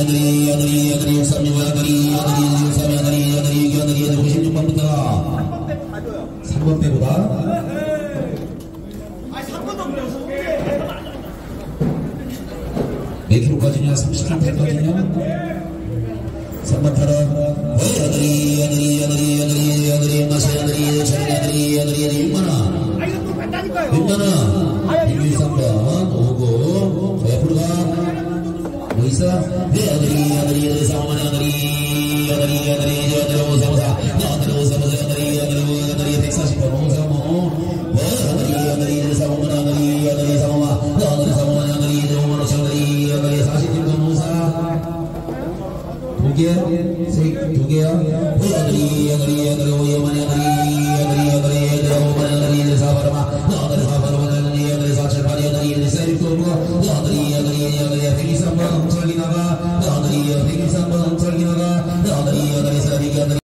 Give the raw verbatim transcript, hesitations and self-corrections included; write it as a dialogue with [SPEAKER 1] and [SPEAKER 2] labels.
[SPEAKER 1] 아들이 아들이 아들이 육삼육 아들이 아들이 육삼 아들이 아들이 아들이 오십육 번부터 삼 번 빼보다 몇 킬로까지냐? 삼십 킬로까지냐? 삼 번 타라. 아들이 아들이 아들이 아들이 아들이 마시 아들이 저리 아들이 아들이 아들이 육만 원. 아 이거 똑같다니까요. 육만 원. 백육십삼 번 오고 옆으로 가. 뭐 있어? 네 아들이 아들이 아들이 사오만 아들이 아들이 아들이 아들이 오사오사 아들이 오사오사 아들이 아들이 아들이 백사십 번 오사오 아들이 아들이 아들이 사오만 아들이 아들이 사오만 아들이 사오만 아들이 오만 오천 아들이 아들이 사십 번 오사 두 개, 세, 두 개야. 아들이, 아들이, 아들이, 오여만이 아들이, 아들이, 아들이, 아들이, 오만이 아들이, 아들이, 사바라마, 아들이, 사바라마, 아들이, 아들이, 사칠팔이, 아들이, 아들이, 세리프로고, 아들이, 아들이, 아들이, 백이십삼 번 엉철기 나가, 아들이, 백이십삼 번 엉철기 나가, 아들이, 아들이, 세리기, 아들이,